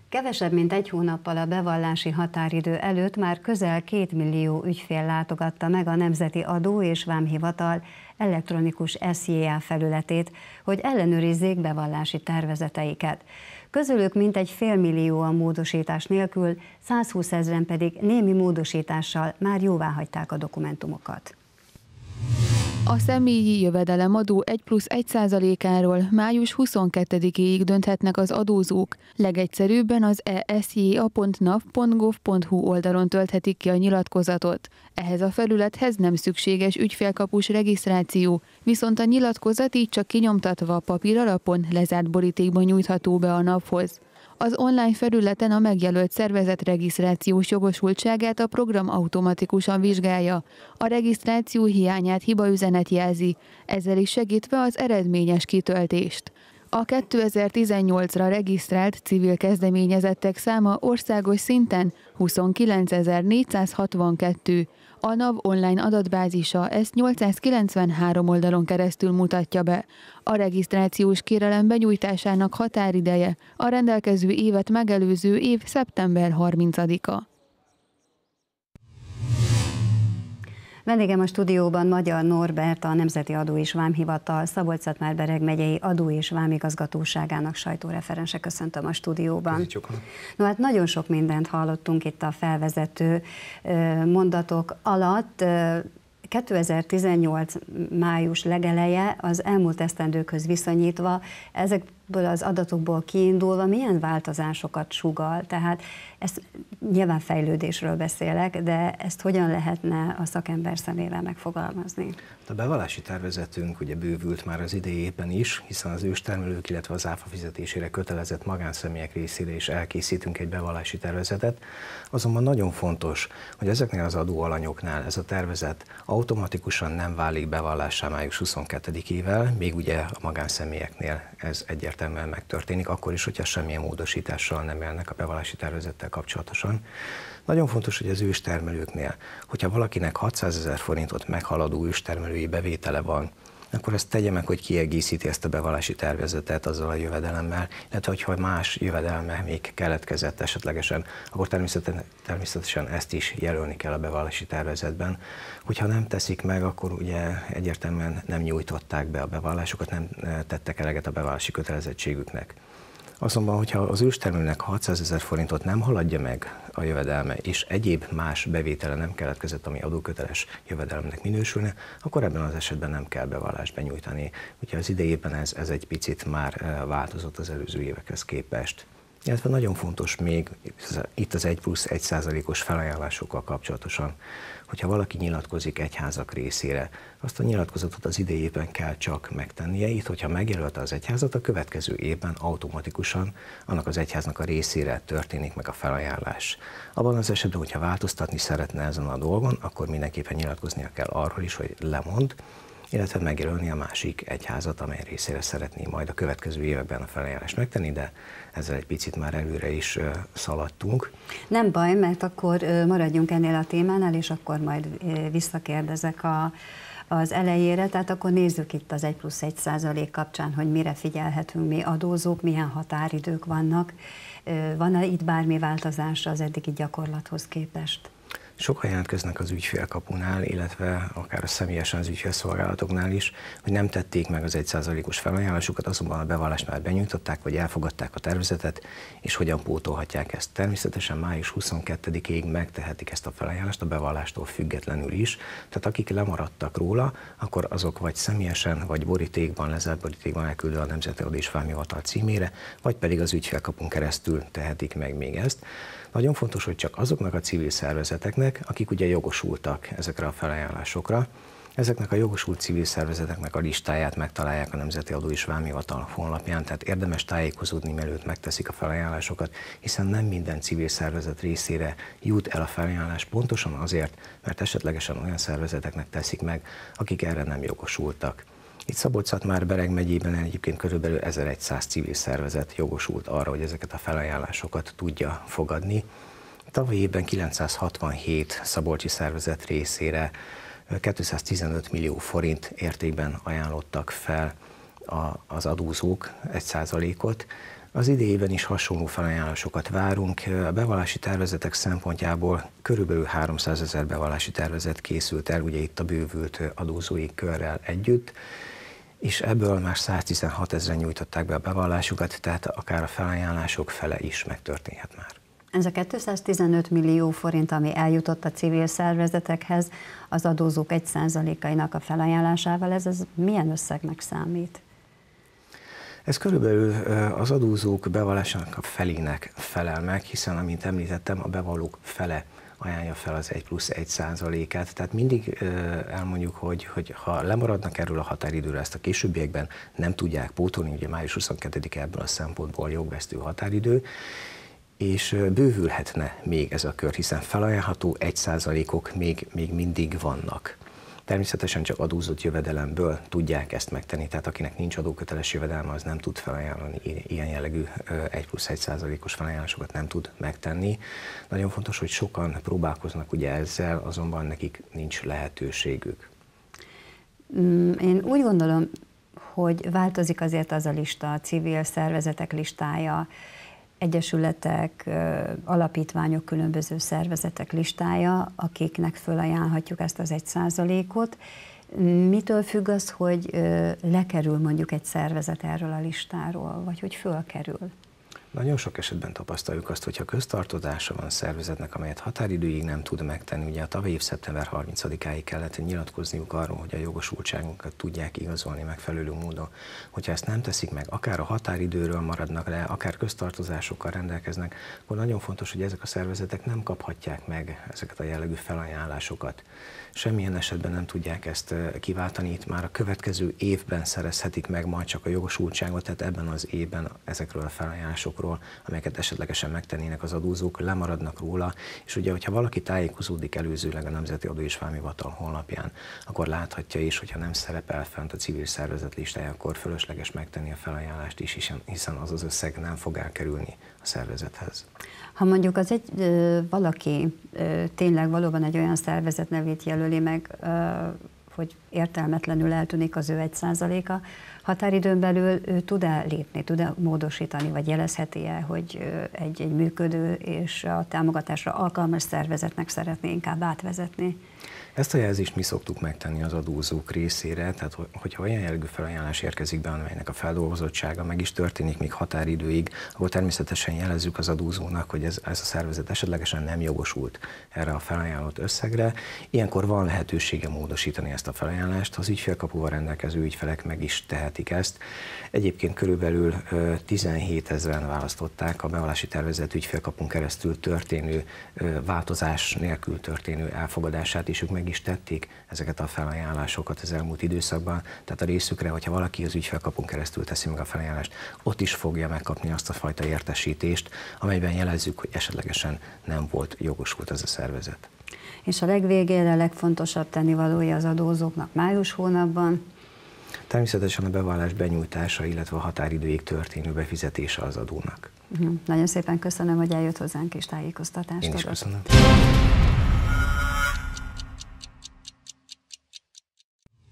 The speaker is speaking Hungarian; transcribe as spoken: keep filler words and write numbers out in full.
Kevesebb mint egy hónappal a bevallási határidő előtt már közel két millió ügyfél látogatta meg a Nemzeti Adó és Vámhivatal elektronikus es jé á felületét, hogy ellenőrizzék bevallási tervezeteiket. Közülük mintegy félmillió a módosítás nélkül, százhúszezren pedig némi módosítással már jóváhagyták a dokumentumokat. A személyi jövedelemadó egy plusz egy százalékáról május huszonkettedikéig dönthetnek az adózók. Legegyszerűbben az e es jé á pont nav pont gov pont hu oldalon tölthetik ki a nyilatkozatot. Ehhez a felülethez nem szükséges ügyfélkapus regisztráció, viszont a nyilatkozat így csak kinyomtatva papír alapon lezárt borítékban nyújtható be a naphoz. Az online felületen a megjelölt szervezet regisztrációs jogosultságát a program automatikusan vizsgálja. A regisztráció hiányát hibaüzenet jelzi, ezzel is segítve az eredményes kitöltést. A kétezer-tizennyolcra regisztrált civil kezdeményezettek száma országos szinten huszonkilencezer-négyszázhatvankettő. A NAV online adatbázisa ezt nyolcszázkilencvenhárom oldalon keresztül mutatja be. A regisztrációs kérelem benyújtásának határideje a rendelkező évet megelőző év szeptember harmincadika. Vendégem a stúdióban Magyar Norbert, a Nemzeti Adó és Vámhivatal Szabolcs-Szatmár-Bereg megyei Adó- és Vámigazgatóságának sajtóreferense. Köszöntöm a stúdióban. No, hát nagyon sok mindent hallottunk itt a felvezető mondatok alatt. kétezer-tizennyolc május legeleje, az elmúlt esztendőkhöz viszonyítva, ezekből az adatokból kiindulva milyen változásokat sugall? Tehát ezt nyilván fejlődésről beszélek, de ezt hogyan lehetne a szakember szemével megfogalmazni? A bevallási tervezetünk ugye bővült már az idei évben is, hiszen az őstermelők, illetve az áfa fizetésére kötelezett magánszemélyek részére is elkészítünk egy bevallási tervezetet. Azonban nagyon fontos, hogy ezeknél az adóalanyoknál ez a tervezet automatikusan nem válik bevallássá május huszonkettedikével, még ugye a magánszemélyeknél ez egyértelműen megtörténik, akkor is, hogyha semmilyen módosítással nem élnek a bevallási tervezettel kapcsolatosan. Nagyon fontos, hogy az őstermelőknél, hogyha valakinek hatszázezer forintot meghaladó őstermelői bevétele van, akkor ezt tegye meg, hogy kiegészíti ezt a bevallási tervezetet azzal a jövedelemmel, illetve hogyha más jövedelme még keletkezett esetlegesen, akkor természetesen, természetesen ezt is jelölni kell a bevallási tervezetben. Hogyha nem teszik meg, akkor ugye egyértelműen nem nyújtották be a bevallásokat, nem tettek eleget a bevallási kötelezettségüknek. Azonban, hogyha az őstermelőnek hatszázezer forintot nem haladja meg a jövedelme, és egyéb más bevétele nem keletkezett, ami adóköteles jövedelemnek minősülne, akkor ebben az esetben nem kell bevallást benyújtani. Úgyhogy az idejében ez, ez egy picit már változott az előző évekhez képest. Illetve nagyon fontos még itt az egy plusz egy százalékos felajánlásokkal kapcsolatosan, hogyha valaki nyilatkozik egyházak részére, azt a nyilatkozatot az idejében kell csak megtennie. Itt, hogyha megjelölte az egyházat, a következő évben automatikusan annak az egyháznak a részére történik meg a felajánlás. Abban az esetben, hogyha változtatni szeretne ezen a dolgon, akkor mindenképpen nyilatkoznia kell arról is, hogy lemond, illetve megjelölni a másik egyházat, amely részére szeretné majd a következő években a felajánlást megtenni, de ezzel egy picit már előre is szaladtunk. Nem baj, mert akkor maradjunk ennél a témánál, és akkor majd visszakérdezek a, az elejére. Tehát akkor nézzük itt az egy plusz egy százalék kapcsán, hogy mire figyelhetünk mi adózók, milyen határidők vannak. Van-e itt bármi változás az eddigi gyakorlathoz képest? Sokan jelentkeznek az ügyfélkapunál, illetve akár a személyesen az ügyfélszolgálatoknál is, hogy nem tették meg az egy százalékos felajánlásukat, azonban a bevallást már benyújtották, vagy elfogadták a tervezetet, és hogyan pótolhatják ezt. Természetesen május huszonkettedikéig megtehetik ezt a felajánlást a bevallástól függetlenül is, tehát akik lemaradtak róla, akkor azok vagy személyesen, vagy borítékban, lezárt borítékban elküldve a Nemzeti Adó és Vámhivatal címére, vagy pedig az ügyfélkapun keresztül tehetik meg még ezt. Nagyon fontos, hogy csak azoknak a civil szervezeteknek, akik ugye jogosultak ezekre a felajánlásokra, ezeknek a jogosult civil szervezeteknek a listáját megtalálják a Nemzeti Adó és Vámhivatal honlapján, tehát érdemes tájékozódni, mielőtt megteszik a felajánlásokat, hiszen nem minden civil szervezet részére jut el a felajánlás pontosan azért, mert esetlegesen olyan szervezeteknek teszik meg, akik erre nem jogosultak. Itt Szabolcs-Szatmár-Bereg megyében egyébként körülbelül ezerszáz civil szervezet jogosult arra, hogy ezeket a felajánlásokat tudja fogadni. Tavalyi évben kilencszázhatvanhét szabolcsi szervezet részére kétszáztizenöt millió forint értékben ajánlottak fel az adózók egy százalékot. Az idejében is hasonló felajánlásokat várunk. A bevallási tervezetek szempontjából körülbelül háromszázezer bevallási tervezet készült el, ugye itt a bővült adózói körrel együtt, és ebből már száztizenhat ezeren nyújtották be a bevallásukat, tehát akár a felajánlások fele is megtörténhet már. Ez a kétszáztizenöt millió forint, ami eljutott a civil szervezetekhez, az adózók egy százalékainak a felajánlásával, ez, ez milyen összegnek számít? Ez körülbelül az adózók bevallásának a felének felel meg, hiszen, amint említettem, a bevallók fele ajánlja fel az egy plusz egy százalékát. Tehát mindig elmondjuk, hogy, hogy ha lemaradnak erről a határidőről, ezt a későbbiekben nem tudják pótolni, ugye május huszonkettedike ebből a szempontból jogvesztő határidő, és bővülhetne még ez a kör, hiszen felajánlható egy százalékok még, még mindig vannak. Természetesen csak adózott jövedelemből tudják ezt megtenni, tehát akinek nincs adóköteles jövedelme, az nem tud felajánlani ilyen jellegű egy plusz egy százalékos felajánlásokat nem tud megtenni. Nagyon fontos, hogy sokan próbálkoznak ugye ezzel, azonban nekik nincs lehetőségük. Én úgy gondolom, hogy változik azért az a lista, a civil szervezetek listája, egyesületek, alapítványok, különböző szervezetek listája, akiknek fölajánlhatjuk ezt az egy százalékot. Mitől függ az, hogy lekerül mondjuk egy szervezet erről a listáról, vagy hogy fölkerül? Nagyon sok esetben tapasztaljuk azt, hogyha köztartozása van szervezetnek, amelyet határidőig nem tud megtenni. Ugye a tavalyi év szeptember harmincadikáig kellett nyilatkozniuk arról, hogy a jogosultságunkat tudják igazolni megfelelő módon. Hogyha ezt nem teszik meg, akár a határidőről maradnak le, akár köztartozásokkal rendelkeznek, akkor nagyon fontos, hogy ezek a szervezetek nem kaphatják meg ezeket a jellegű felajánlásokat. Semmilyen esetben nem tudják ezt kiváltani, itt már a következő évben szerezhetik meg majd csak a jogosultságot, tehát ebben az évben ezekről a felajánlásokról, amelyeket esetlegesen megtennének az adózók, lemaradnak róla, és ugye, hogyha valaki tájékozódik előzőleg a Nemzeti Adó és Vámhivatal honlapján, akkor láthatja is, hogyha nem szerepel fent a civil szervezet listáján, akkor fölösleges megtenni a felajánlást is, hiszen az az összeg nem fog elkerülni a szervezethez. Ha mondjuk az egy ö, valaki ö, tényleg valóban egy olyan szervezet nevét jelöli meg, ö, hogy értelmetlenül eltűnik az ő egy százaléka, határidőn belül ő tud-e lépni, tud-e módosítani, vagy jelezheti-e, hogy ö, egy, egy működő és a támogatásra alkalmas szervezetnek szeretné inkább átvezetni? Ezt a jelzést mi szoktuk megtenni az adózók részére, tehát hogyha olyan jellegű felajánlás érkezik be, amelynek a feldolgozottsága meg is történik még határidőig, akkor természetesen jelezzük az adózónak, hogy ez, ez a szervezet esetlegesen nem jogosult erre a felajánlott összegre. Ilyenkor van lehetősége módosítani ezt a felajánlást, az ügyfélkapuval rendelkező ügyfelek meg is tehetik ezt. Egyébként körülbelül tizenhétezren választották a bevallási tervezet ügyfélkapun keresztül történő változás nélkül történő elfogadását, és ők meg is tették ezeket a felajánlásokat az elmúlt időszakban, tehát a részükre, hogyha valaki az ügyfélkapun keresztül teszi meg a felajánlást, ott is fogja megkapni azt a fajta értesítést, amelyben jelezzük, hogy esetlegesen nem volt jogosult ez a szervezet. És a legvégére a legfontosabb tennivalója az adózóknak május hónapban? Természetesen a bevallás benyújtása, illetve a határidőig történő befizetése az adónak. Uh-huh. Nagyon szépen köszönöm, hogy eljött hozzánk és tájékoztatást adott. Én is köszönöm.